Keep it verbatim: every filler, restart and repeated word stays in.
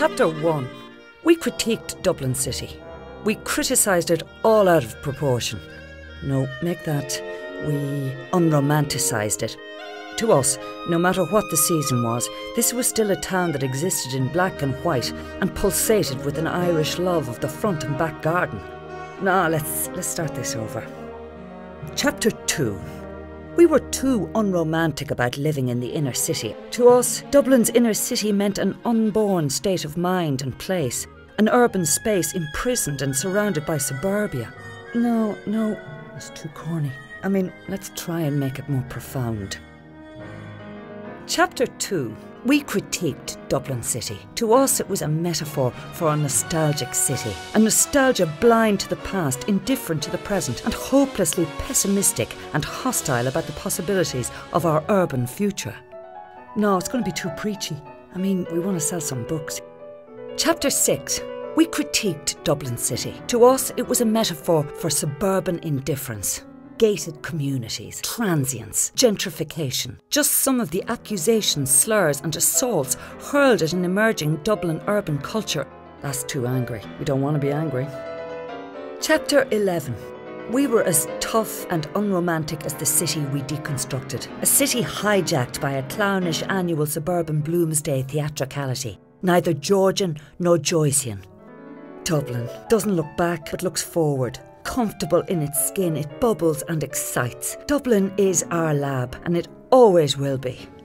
Chapter one. We critiqued Dublin City. We criticised it all out of proportion. No, make that. We unromanticised it. To us, no matter what the season was, this was still a town that existed in black and white and pulsated with an Irish love of the front and back garden. Now, let's, let's start this over. Chapter two. We were too unromantic about living in the inner city. To us, Dublin's inner city meant an unborn state of mind and place, an urban space imprisoned and surrounded by suburbia. No, no, it's too corny. I mean, let's try and make it more profound. Chapter two. We critiqued Dublin City. To us, it was a metaphor for a nostalgic city. A nostalgia blind to the past, indifferent to the present, and hopelessly pessimistic and hostile about the possibilities of our urban future. No, it's going to be too preachy. I mean, we want to sell some books. Chapter six. We critiqued Dublin City. To us, it was a metaphor for suburban indifference. Gated communities, transience, gentrification. Just some of the accusations, slurs and assaults hurled at an emerging Dublin urban culture. That's too angry. We don't want to be angry. Chapter eleven. We were as tough and unromantic as the city we deconstructed. A city hijacked by a clownish annual suburban Bloomsday theatricality. Neither Georgian nor Joycean. Dublin doesn't look back but looks forward. Comfortable in its skin, it bubbles and excites. Dublin is our lab, and it always will be.